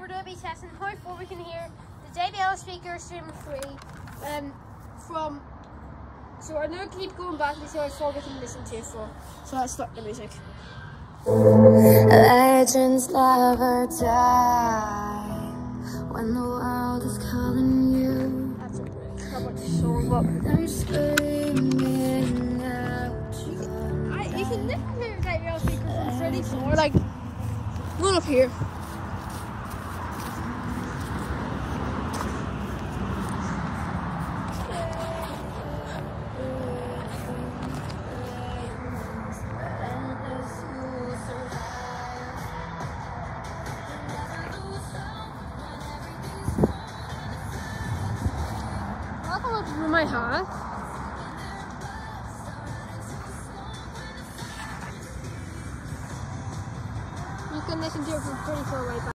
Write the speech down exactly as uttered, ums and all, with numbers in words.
we're going to be testing how far we can hear the J B L speaker stream three um, from. So we're going to keep going back to see how far we can listen to it for. So let's start the music. Legends never die when the world is calling you. That's a break. How about the song? But I'm screaming out. you can, I, you can listen to the J B L speaker from pretty far. Like, one up here. Through my hat. You can listen to it from pretty far away.